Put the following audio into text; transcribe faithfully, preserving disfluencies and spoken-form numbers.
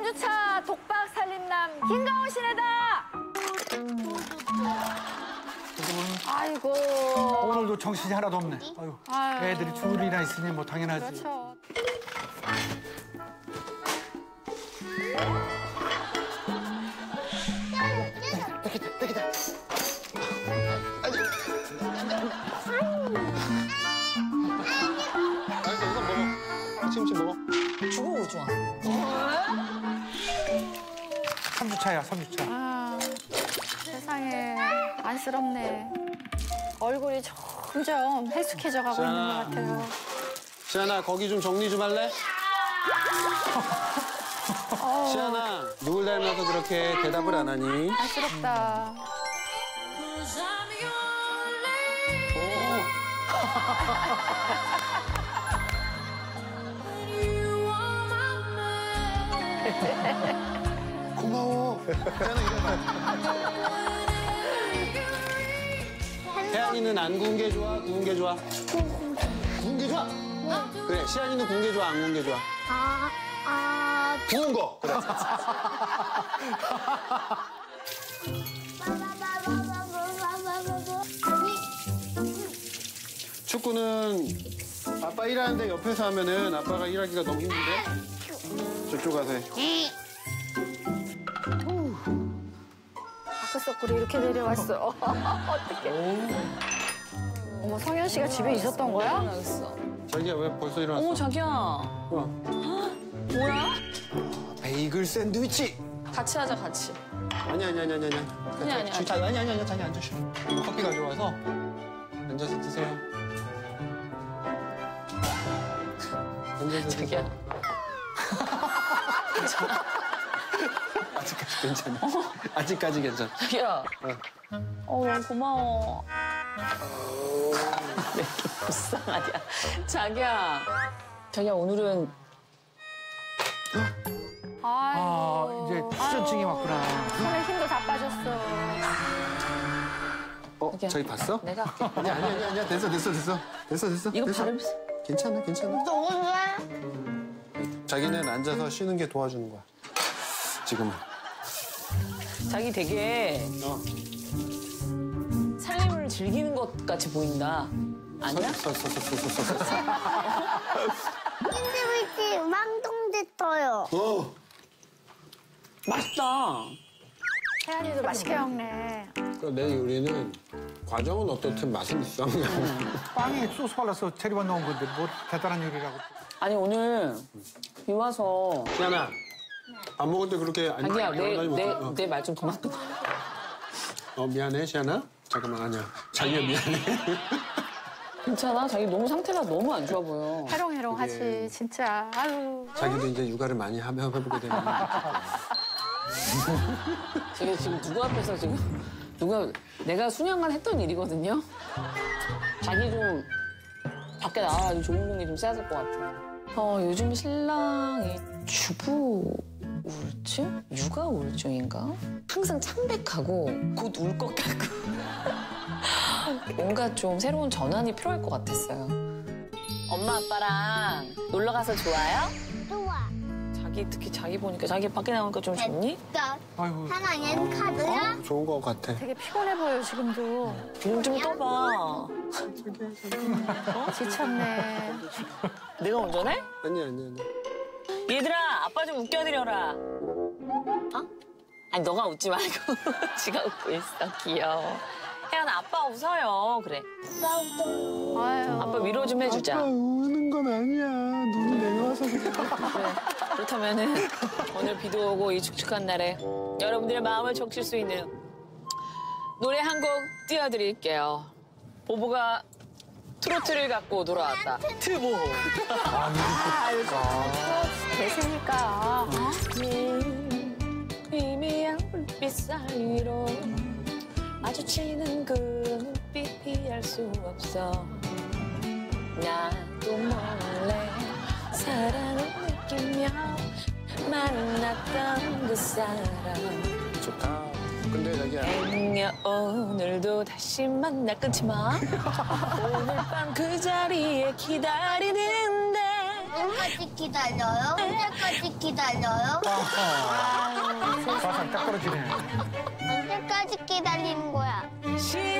주차 독박 살림남 김가온 씨네다. 아이고. 오늘도 정신이 하나도 없네. 아유, 아유. 애들이 둘이나 있으니 뭐 당연하지. 그렇죠. 지금 먹어. 주고 오죠. 삼 주차야, 삼 주차. 아, 세상에 안쓰럽네. 얼굴이 점점 헬쑥해져 가고 있는 것 같아요. 시안아, 거기 좀 정리 좀 할래? 시안아, 누굴 닮아서 그렇게 대답을 안 하니? 안쓰럽다. 고마워. 시안아, 이래봐. 혜안이는 안 구운 게 좋아? 구운 게 좋아? 구운 게 좋아? 그래, 시안이는 구운 게 좋아? 안 구운 게 좋아? 아, 아. 구운 거! 그래. 축구는 아빠 일하는데 옆에서 하면은 아빠가 일하기가 너무 힘든데? 저쪽 가서 해. 다크서클이 이렇게 내려왔어. 어떡해. 어머, 성현 씨가 집에 있었던 거야? 자기야, 왜 벌써 일어났어? 어머, 자기야. 어. 뭐야? 베이글 샌드위치! 같이 하자, 같이. 아니, 아니, 아니, 아니, 아니. 아니, 아니, 아니. 아니, 아니, 아니, 아니, 자기 앉으셔. 커피 가져와서 앉아서 드세요. 앉아서 자기야. 드세요. 아직까지 괜찮아. 아직까지 괜찮아. 자기야. 어, 고마워. 왜 이렇게 불쌍하냐. 자기야. 자기야, 오늘은. 아이고. 아, 이제 후전증이 왔구나. 손에 힘도 다 빠졌어. 어, 자기야. 저기 봤어? 내가 할게. 아니, 아니, 아니, 아니, 됐어, 됐어, 됐어. 됐어, 됐어. 이거 됐어. 바로. 괜찮아, 괜찮아. 너무 좋아. 자기는 앉아서 쉬는 게 도와주는 거야. 지금은. 자기 되게 어. 살림을 즐기는 것 같이 보인다. 아니야? 서, 서, 서, 서, 서, 서, 서. 샌드위치 망동됐어요. 어. 맛있다. 혜안이도 맛있게 먹네. 그러니까 내 요리는 과정은 어떻든 맛은 있어. 빵에 소스 발라서 재료만 넣은 건데 뭐 대단한 요리라고. 아니, 오늘 비 와서. 시안아, 밥 먹을 때 그렇게 안 자기야, 여러 가지 내, 못해. 내, 어. 내 말 좀 그만. 어, 미안해, 시안아. 잠깐만, 아니야. 자기야, 미안해. 괜찮아? 자기 너무 상태가 너무 안 좋아 보여. 해롱해롱하지, 그게- 진짜. 아유. 자기도 이제 육아를 많이 하며 해보게 되면. 저게 지금 누구 앞에서 지금 누가 내가 수년간 했던 일이거든요. 자기 좀 밖에 나와가지고 좋은 공기 좀 쐬야 될 것 같아. 어 요즘 신랑이 주부 우울증? 육아 우울증인가? 항상 창백하고 곧 울 것 같고 뭔가 좀 새로운 전환이 필요할 것 같았어요. 엄마 아빠랑 놀러 가서 좋아요? 좋아. 자기 특히 자기 보니까 자기 밖에 나오니까 좀 좋니? 됐다. 아이고. 하나 얘는 카드야? 좋은 거 같아. 되게 피곤해 보여, 지금도. 눈 좀 떠봐. 어? 지쳤네. 내가 운전해? 아니, 아니, 아니. 얘들아, 아빠 좀 웃겨드려라. 어? 아니, 너가 웃지 말고 지가 웃고 있어. 귀여워. 혜연아, 아빠 웃어요. 그래. 아유. 아빠 위로 좀 해주자. 아빠 우는 건 아니야. 눈이 내려와서 그래. 그래. 그렇다면은 오늘 비도 오고 이 축축한 날에 여러분들의 마음을 적실 수 있는 노래 한 곡 띄워드릴게요. 보보가 트로트를 갖고 돌아왔다. 트보. 아, 요즘 또 대세니까. 어? 희미한 불빛 사이로 마주치는 그 눈빛 피할 수 없어. 나도 몰래 사랑을 느끼며 만났던 그 사람. 좋다. 근데 자기야. 행여 오늘도 다시 만나 끊지 마. 오늘 밤 그 자리에 기다리는데 언제까지 기다려요? 언제까지 기다려요? 아하. 가상 딱 떨어지네. 언제까지 기다리는 거야? 시